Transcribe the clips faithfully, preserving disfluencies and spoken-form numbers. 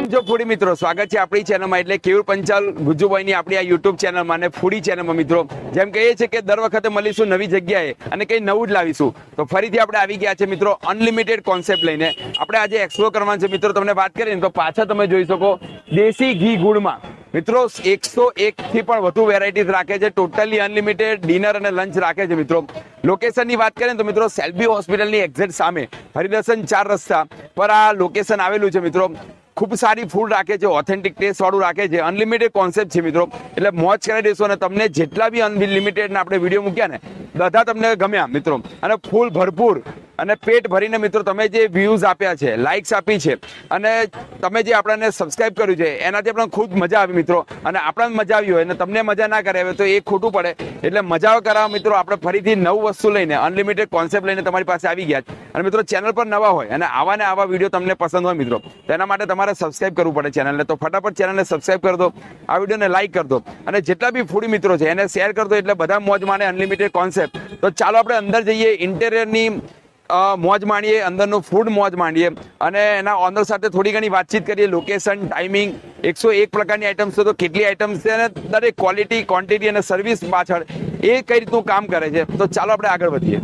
કેમ છો ફૂડી મિત્રો, સ્વાગત છે આપણી ચેનલમાં એટલે કેયુર પંચાલ ગુજ્જુભાઈની આપણી આ યુટ્યુબ ચેનલમાં અને ફૂડી ચેનલમાં. મિત્રો જેમ કહીએ છીએ કે દર વખતે મળીશું નવી જગ્યાએ અને કંઈ નવું જ લાવીશું, તો ફરીથી આપણે આવી ગયા છે મિત્રો અનલિમિટેડ કોન્સેપ્ટ લઈને. આપણે આજે એક્સપ્લોર કરવાનું છે મિત્રો. તમને વાત કરીને તો પાછા તમે જોઈ શકો દેશી ઘી ગુળમાં મિત્રો એકસો એક થી પણ વધુ વેરાયટીઝ રાખે છે. ટોટલી અનલિમિટેડ ડિનર અને લંચ રાખે છે મિત્રો. લોકેશનની વાત કરીએ તો મિત્રો શેલ્બી હોસ્પિટલની એક્ઝેક્ટ સામે હરિદર્શન ચાર રસ્તા પર આ લોકેશન આવેલું છે મિત્રો. ખૂબ સારી ફૂડ રાખે છે, ઓથેન્ટિક ટેસ્ટ વાળું રાખે છે, અનલિમિટેડ કોન્સેપ્ટ છે મિત્રો. એટલે મોજ કરાવી દઈશું અને તમને જેટલા બી અનલિમિટેડ આપણે વિડીયો મૂક્યા ને બધા તમને ગમ્યા મિત્રો. અને ફૂલ ભરપૂર અને પેટ ભરીને મિત્રો તમે જે વ્યૂઝ આપ્યા છે, લાઇક્સ આપી છે અને તમે જે આપણને સબસ્ક્રાઇબ કર્યું છે એનાથી આપણને ખૂબ મજા આવી મિત્રો. અને આપણને મજા આવી હોય અને તમને મજા ના કરે હવે તો એ ખોટું પડે. એટલે મજા કરાવવા મિત્રો આપણે ફરીથી નવું વસ્તુ લઈને અનલિમિટેડ કોન્સેપ્ટ લઈને તમારી પાસે આવી ગયા છે. અને મિત્રો ચેનલ પર નવા હોય અને આવા ને આવા વિડીયો તમને પસંદ હોય મિત્રો તો એના માટે તમારે સબસ્ક્રાઇબ કરવું પડે ચેનલને. તો ફટાફટ ચેનલને સબસ્ક્રાઇબ કરી દો, આ વિડીયોને લાઇક કરી દો અને જેટલા બી ફૂડી મિત્રો છે એને શેર કરી દો એટલે બધા મોજ માણે અનલિમિટેડ કોન્સેપ્ટ. તો ચાલો આપણે અંદર જઈએ, ઇન્ટેરિયરની મોજ માણીએ, અંદરનું ફૂડ મોજ માંડીએ અને એના ઓનર સાથે થોડી ઘણી વાતચીત કરીએ. લોકેશન, ટાઈમિંગ, એકસો એક પ્રકારની આઈટમ્સ છે તો કેટલી આઈટમ્સ છે અને દરેક ક્વોલિટી, ક્વોન્ટિટી અને સર્વિસ પાછળ એ કઈ રીતનું કામ કરે છે. તો ચાલો આપણે આગળ વધીએ.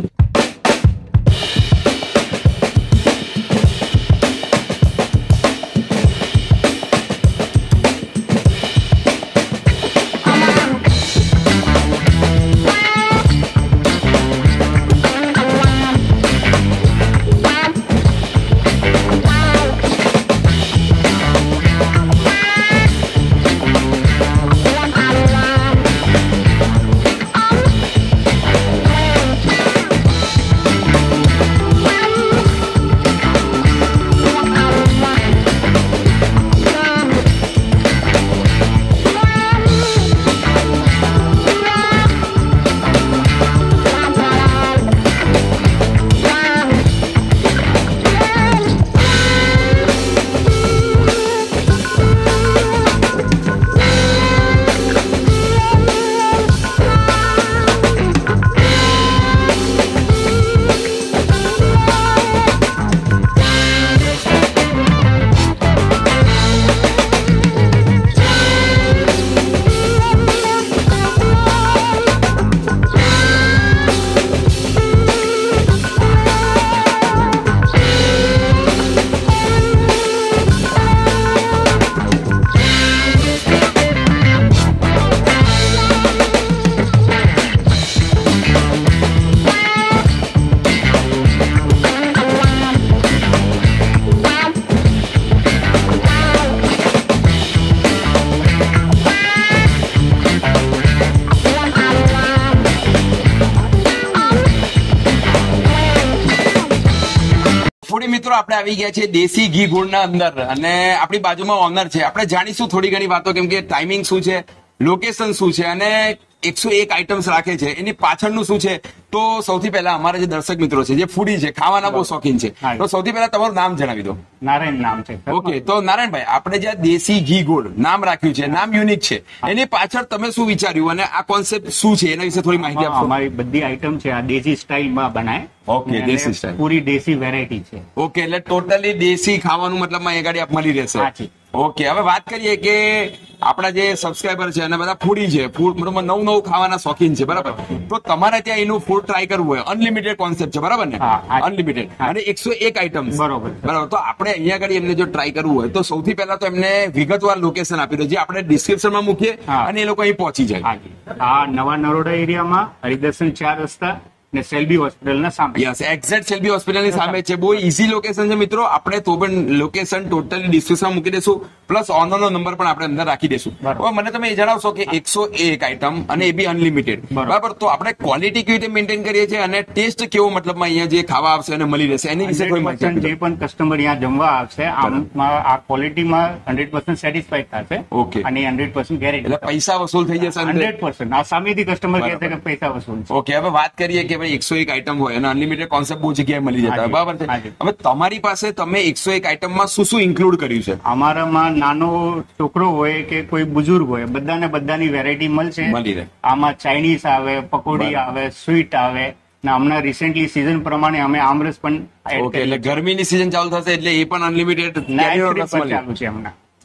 મિત્રો આપણે આવી ગયા છે દેશી ઘી ગુળના અંદર અને આપણી બાજુમાં ઓનર છે. આપણે જાણીશું થોડી ઘણી વાતો, કેમ કે ટાઈમિંગ શું છે, લોકેશન શું છે અને એકસો એક આઈટમ્સ રાખે છે એની પાછળનું શું છે. તો સૌથી પહેલા અમારા જે દર્શક મિત્રો છે જે ફૂડી છે, ખાવાના બહુ શોખીન છે, તો સૌથી પહેલા તમારું નામ જણાવી દો. નારાયણ નામ છે. ઓકે, તો નારાયણભાઈ આપણે જે દેશી ઘી ગોળ નામ રાખ્યું છે, નામ યુનિક છે, એની પાછળ તમે શું વિચાર્યું અને આ કોન્સેપ્ટ શું છે એના વિશે થોડી માહિતી આપો. અમારી બધી આઈટમ છે આ દેશી સ્ટાઇલમાં બનાય. ઓકે, દેશી સ્ટાઇલ, પૂરી દેશી વેરાયટી છે. ઓકે, એટલે ટોટલી દેશી ખાવાનું મતલબ એ ગાડી આપ મળી રહેશે. ઓકે, હવે વાત કરીએ કે આપણા જે સબસ્ક્રાઈબર છે અને બધા ફૂડી છે, ફૂડ નવું નવું ખાવાના શોખીન છે, બરાબર? તો તમારે ત્યાં એનું ફૂડ ટ્રાય કરવું હોય, અનલિમિટેડ કોન્સેપ્ટ છે, બરાબર ને? અનલિમિટેડ અને એકસો એક આઈટમ, બરાબર બરાબર. તો આપણે અહીંયા આગળ એમને જો ટ્રાય કરવું હોય તો સૌથી પહેલા તો એમને વિગતવાર લોકેશન આપી દો જે આપણે ડિસ્ક્રિપ્શનમાં મૂકીએ અને એ લોકો અહીં પહોંચી જાય. આ નવા નરોડા એરિયામાં હરિદર્શન ચાર રસ્તા ને શેલ્બી હોસ્પિટલ ના સામે. યસ, એક્ઝેક્ટ શેલ્બી હોસ્પિટલ ની સામે છે. બહુ ઈઝી લોકેશન છે મિત્રો. આપણે તો પણ લોકેશન ટોટલી ડિસ્ક્રિપ્શનમાં મૂકી દેશું, પ્લસ ઓનર નો નંબર પણ આપણે અંદર રાખી દેશું. હવે મને તમે એ જણાવશો કે એકસો એક આઈટમ અને એ બી અનલિમિટેડ, બરાબર? તો આપણે ક્વોલિટી કેવી રીતે મેન્ટેન કરીએ છીએ અને ટેસ્ટ કેવો મતલબ અહીંયા જે ખાવા આવશે અને મળી રહેશે એની વિશે કોઈ માહિતી? જે પણ કસ્ટમર અહીંયા જમવા આવશે આમાં આ ક્વોલિટીમાં હંડ્રેડ પર્સન્ટ સેટિસ્ફાઈડ થશે. ઓકે, અને હંડ્રેડ પર્સન્ટ ગેરંટી, એટલે પૈસા વસૂલ થઈ જશે હંડ્રેડ પર્સન્ટ. આ સામેથી કસ્ટમર કહે છે કે પૈસા વસૂલ. ઓકે, હવે વાત કરીએ કે એકસો એક આઈટમ હોય અને અનલિમિટેડ કોન્સેપ્ટ બહુ જગ્યાએ મળી જતા હોય, બરાબર છે? હવે તમારી પાસે તમે એકસો એક આઈટમમાં શું શું ઇન્ક્લુડ કર્યું છે? અમારામાં નાનો છોકરો હોય કે કોઈ બુઝુર્ગ હોય બધાને બધાની વેરાયટી મળશે, મળી રહે. આમાં ચાઇનીઝ આવે, પકોડી આવે, સ્વીટ આવે. હમણાં રિસેન્ટલી સીઝન પ્રમાણે અમે આમરસ પણ. ઓકે, એટલે ગરમીની સીઝન ચાલુ થશે એટલે એ પણ અનલિમિટેડ ચાલુ છે હમણાં.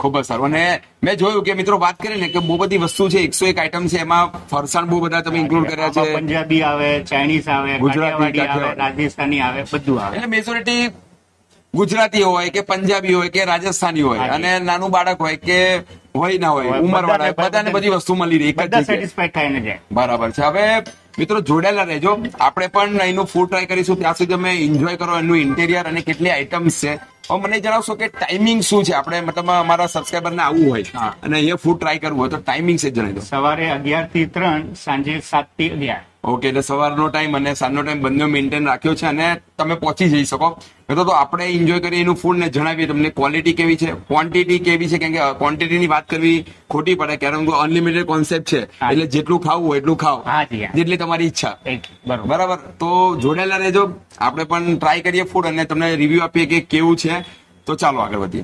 ખૂબ જ સારું. અને મેં જોયું કે મિત્રો વાત કરીએ ને કે બહુ બધી વસ્તુ છે, એકસો એક આઈટમ છે, એમાં ફરસાણ બહુ બધા તમે ઇન્ક્લુડ કર્યા છે. પંજાબી આવે, ચાઇનીઝ આવે, ગુજરાતી આવે, રાજસ્થાની આવે, બધું આવે. એટલે મેજોરિટી ગુજરાતી હોય કે પંજાબી હોય કે રાજસ્થાની હોય અને નાનું બાળક હોય કે હોય ના હોય ઉંમર વાળા બધાને બધી વસ્તુ મળી રહી, એક જ સેટિસ્ફાઈડ થઈને જાય. બરાબર છે. હવે મિત્રો જોડાયેલા રહેજો, આપણે પણ અહીંનું ફૂડ ટ્રાય કરીશું. ત્યાં સુધી તમે એન્જોય કરો એનું ઇન્ટેરિયર અને કેટલી આઈટમ્સ છે. હવે મને જણાવશો કે ટાઈમિંગ શું છે? આપણે મતલબ અમારા સબસ્ક્રાઈબર ને આવવું હોય અને અહીંયા ફૂડ ટ્રાય કરવું હોય તો ટાઈમિંગ છે જણાવી દો. સવારે અગિયાર થી ત્રણ, સાંજે સાત થી અગિયાર. ઓકે, એટલે સવારનો ટાઈમ અને સાંજનો ટાઈમ બંને મેન્ટેન રાખ્યો છે અને તમે પહોંચી જઈ શકો. તો તો આપણે એન્જોય કરીએ એનું ફૂડ ને જણાવીએ તમને ક્વોલિટી કેવી છે, ક્વોન્ટિટી કેવી છે. કેમ કે ક્વોન્ટિટીની વાત કરવી ખોટી પડે, કારણ કે અનલિમિટેડ કોન્સેપ્ટ છે, એટલે જેટલું ખાવું હોય એટલું ખાઓ, જેટલી તમારી ઈચ્છા. બરાબર. તો જોડાયેલા રહેજો, આપણે પણ ટ્રાય કરીએ ફૂડ અને તમને રિવ્યુ આપીએ કે કેવું છે. તો ચાલો આગળ વધીએ.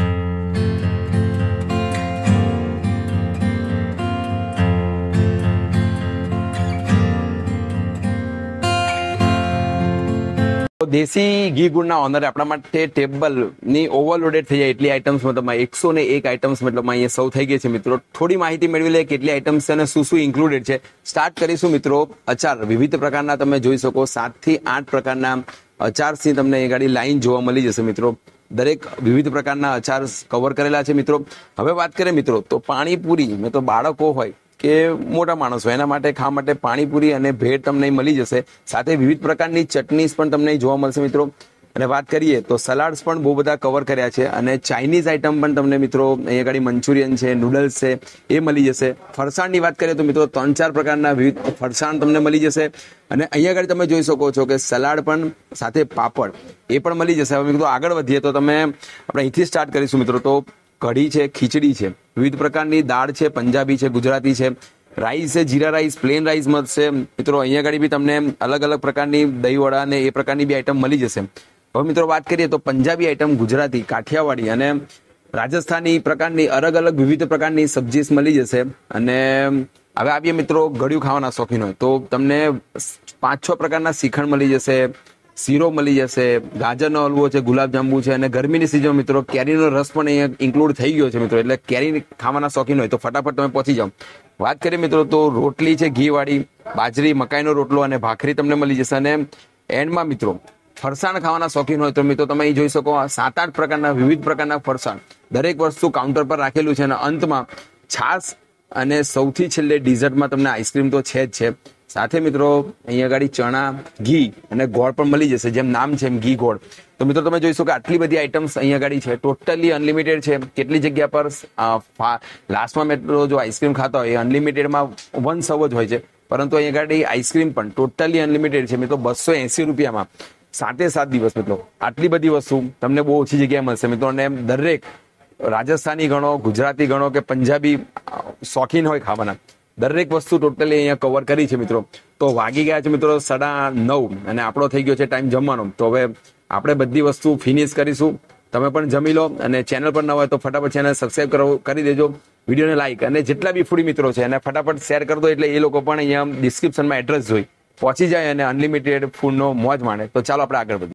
દેશી ઘી ગુળના ઓનરે આપણા માટે ટેબલ ની ઓવરલોડેડ થઈ જાય એટલી આઈટમ્સ મતલબ એકસો ને એક આઈટમ્સ મતલબ અહીંયા સૌ થઈ ગઈ છે. મિત્રો થોડી માહિતી મેળવી લે કેટલી આઈટમ્સ છે અને શું શું ઇન્ક્લુડેડ છે. સ્ટાર્ટ કરીશું મિત્રો અચાર. વિવિધ પ્રકારના તમે જોઈ શકો સાત થી આઠ પ્રકારના અચાર્સની તમને એ ગાડી લાઈન જોવા મળી જશે મિત્રો. દરેક વિવિધ પ્રકારના અચાર કવર કરેલા છે મિત્રો. હવે વાત કરીએ મિત્રો તો પાણીપુરી, મેં તો બાળકો હોય કે મોટા માણસ હોય એના માટે ખાવા માટે પાણીપુરી અને ભેળ તમને મળી જશે. સાથે વિવિધ પ્રકારની ચટણીસ પણ તમને જોવા મળશે મિત્રો. અને વાત કરીએ તો સલાડ્સ પણ બહુ બધા કવર કર્યા છે અને ચાઇનીઝ આઈટમ પણ તમને મિત્રો અહીંયા આગળ મંચુરિયન છે, નૂડલ્સ છે, એ મળી જશે. ફરસાણની વાત કરીએ તો મિત્રો ત્રણ ચાર પ્રકારના વિવિધ ફરસાણ તમને મળી જશે. અને અહીંયા આગળ તમે જોઈ શકો છો કે સલાડ પણ સાથે પાપડ એ પણ મળી જશે. હવે મિત્રો આગળ વધીએ તો તમે આપણે અહીંથી સ્ટાર્ટ કરીશું મિત્રો. તો કઢી છે, ખીચડી છે, વિવિધ પ્રકારની દાળ છે, પંજાબી છે, ગુજરાતી છે, રાઈસ છે, જીરા રાઈસ, પ્લેન રાઈસ મળશે મિત્રો. અહીંયા આગળ બી તમને અલગ અલગ પ્રકારની દહીં વડા ને એ પ્રકારની બી આઈટમ મળી જશે. હવે મિત્રો વાત કરીએ તો પંજાબી આઈટમ, ગુજરાતી, કાઠિયાવાડી અને રાજસ્થાની પ્રકારની અલગ અલગ વિવિધ પ્રકારની સબ્જી મળી જશે. અને હવે આવીએ મિત્રો ગળ્યું ખાવાના શોખીન હોય તો તમને પાંચ છ પ્રકારના શ્રીખંડ મળી જશે, શીરો મળી જશે, ગાજરનો હલવો છે, ગુલાબજાંબુ છે. અને ગરમીની સિઝન મિત્રો કેરીનો રસ પણ અહીંયા ઇન્ક્લુડ થઈ ગયો છે મિત્રો. એટલે કેરી ખાવાના શોખીન હોય તો ફટાફટ તમે પહોંચી જાઓ. વાત કરીએ મિત્રો તો રોટલી છે ઘીવાળી, બાજરી, મકાઈનો રોટલો અને ભાખરી તમને મળી જશે. અને એન્ડમાં મિત્રો ફરસાણ ખાવાના શોખીન હોય તો મિત્રો તમે અહીં જોઈ શકો સાત આઠ પ્રકારના વિવિધ પ્રકારના ફરસાણ, દરેક વસ્તુ કાઉન્ટર પર રાખેલું છે. અને અંતમાં છાશ અને સૌથી છેલ્લે ડિઝર્ટમાં તમને આઈસ્ક્રીમ તો છે જ છે. સાથે મિત્રો અહીંયા આગળ ચણા, ઘી અને ગોળ પણ મળી જશે, જેમ નામ છે એમ ઘી ગોળ. તો મિત્રો તમે જોઈ શકો કે આટલી બધી આઈટમ્સ અહીંયા આગળ છે, ટોટલી અનલિમિટેડ છે. કેટલી જગ્યા પર લાસ્ટમાં મિત્રો જો આઈસ્ક્રીમ ખાતા હોય એ અનલિમિટેડમાં વન સવ જ હોય છે, પરંતુ અહીંયા આગળ આઈસ્ક્રીમ પણ ટોટલી અનલિમિટેડ છે મિત્રો. બસો એસી રૂપિયામાં સાતે સાત દિવસ મિત્રો આટલી બધી વસ્તુ તમને બહુ ઓછી જગ્યાએ મળશે મિત્રો. અને દરેક રાજસ્થાની ગણો, ગુજરાતી ગણો કે પંજાબી શોખીન હોય ખાવાના, દરેક વસ્તુ ટોટલી અહીંયા કવર કરી છે મિત્રો. તો વાગી ગયા છે મિત્રો સાડા નવ અને આપણો થઈ ગયો છે ટાઈમ જમવાનો. તો હવે આપણે બધી વસ્તુ ફિનિશ કરીશું. તમે પણ જમી લો અને ચેનલ પર ન હોય તો ફટાફટ ચેનલ સબસ્ક્રાઈબ કરો કરી દેજો, વિડીયોને લાઈક અને જેટલા બી ફૂડી મિત્રો છે એને ફટાફટ શેર કરી દો, એટલે એ લોકો પણ અહીંયા ડિસ્ક્રિપ્શનમાં એડ્રેસ જોઈ પહોંચી જાય અને અનલિમિટેડ ફૂડનો મોજ માણે. તો ચાલો આપણે આગળ વધીએ.